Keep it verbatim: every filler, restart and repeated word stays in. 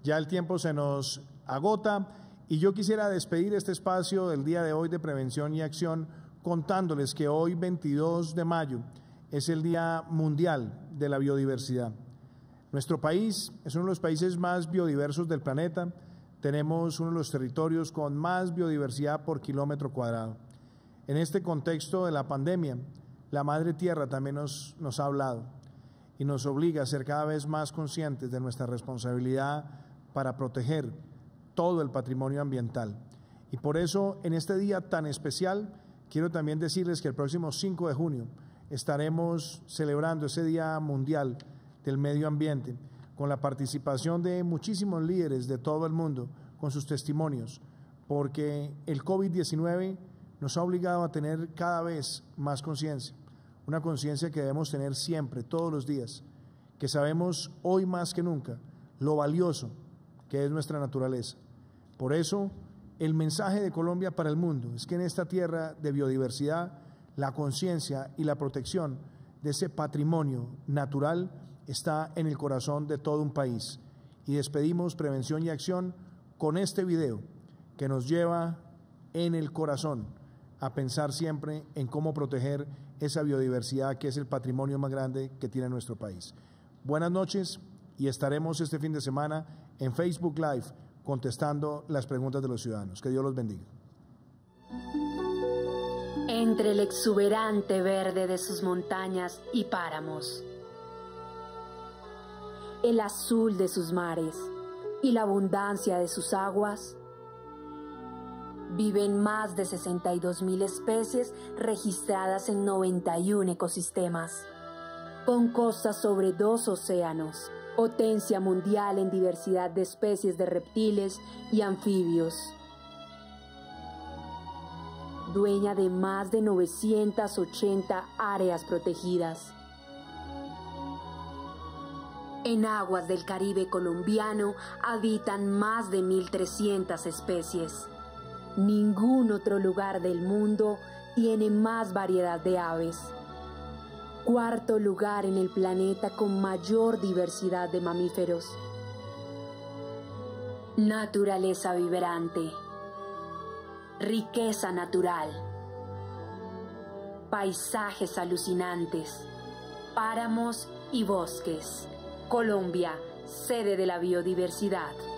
Ya el tiempo se nos agota y yo quisiera despedir este espacio del día de hoy de prevención y acción contándoles que hoy, veintidós de mayo, es el Día Mundial de la Biodiversidad. Nuestro país es uno de los países más biodiversos del planeta. Tenemos uno de los territorios con más biodiversidad por kilómetro cuadrado. En este contexto de la pandemia, la Madre Tierra también nos, nos ha hablado y nos obliga a ser cada vez más conscientes de nuestra responsabilidad para proteger todo el patrimonio ambiental. Y por eso, en este día tan especial, quiero también decirles que el próximo cinco de junio estaremos celebrando ese Día Mundial del Medio Ambiente con la participación de muchísimos líderes de todo el mundo, con sus testimonios, porque el COVID diecinueve nos ha obligado a tener cada vez más conciencia, una conciencia que debemos tener siempre, todos los días, que sabemos hoy más que nunca lo valioso que es nuestra naturaleza. Por eso, el mensaje de Colombia para el mundo es que en esta tierra de biodiversidad, la conciencia y la protección de ese patrimonio natural está en el corazón de todo un país. Y despedimos Prevención y Acción con este video que nos lleva en el corazón a pensar siempre en cómo proteger esa biodiversidad que es el patrimonio más grande que tiene nuestro país. Buenas noches y estaremos este fin de semana en Facebook Live contestando las preguntas de los ciudadanos. Que Dios los bendiga. Entre el exuberante verde de sus montañas y páramos, el azul de sus mares y la abundancia de sus aguas, viven más de sesenta y dos mil especies registradas en noventa y uno ecosistemas, con costas sobre dos océanos, potencia mundial en diversidad de especies de reptiles y anfibios, dueña de más de novecientas ochenta áreas protegidas. En aguas del Caribe colombiano habitan más de mil trescientas especies. Ningún otro lugar del mundo tiene más variedad de aves. Cuarto lugar en el planeta con mayor diversidad de mamíferos. Naturaleza vibrante. Riqueza natural. Paisajes alucinantes. Páramos y bosques. Colombia, sede de la biodiversidad.